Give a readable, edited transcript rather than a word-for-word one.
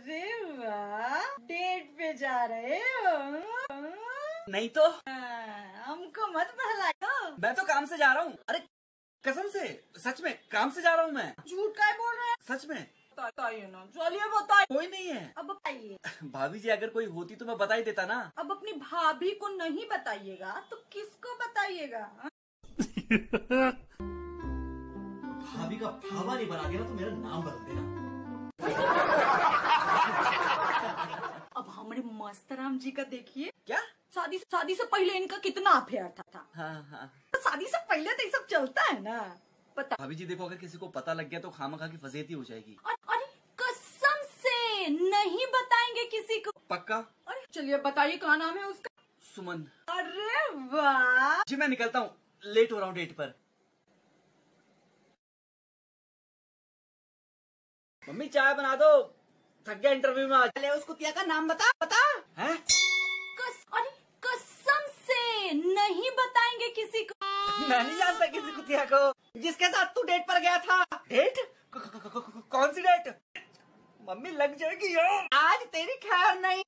अरे वाह, डेट पे जा रहे हो? नहीं तो हमको मत बहलाओ। मैं तो काम से जा रहा हूँ। अरे कसम से, सच में काम से जा रहा हूँ मैं। झूठ काय बोल रहे हैं? सच में। बताइए ना, चलिए बताइए। कोई नहीं है। अब बताइए। भाभी जी अगर कोई होती तो मैं बता ही देता ना। अब अपनी भाभी को नहीं बताइएगा तो किसको बताइएगा? भाभी का भावा नहीं बना देना तो मेरा नाम बदल देना। अब हमारे मस्तराम जी का देखिए। क्या? शादी से पहले इनका कितना अफेयर था। हाँ। तो शादी से पहले तो ये सब चलता है ना। पता भाभी जी देखो, अगर किसी को पता लग गया तो खामखा की फजीहत ही हो जाएगी। अरे कसम से नहीं बताएंगे किसी को। पक्का? अरे चलिए बताइए, क्या नाम है उसका? सुमन। अरे वाह जी मैं निकलता हूँ, लेट हो रहा हूँ डेट पर। मम्मी चाय बना दो, थक गया इंटरव्यू में आज। चले उस कुतिया का नाम बता है? अरे कसम से नहीं बताएंगे किसी को। मैं नहीं जानता किसी कुतिया को। जिसके साथ तू डेट पर गया था। डेट? कौन सी डेट? मम्मी लग जाएगी यार। आज तेरी खैर नहीं।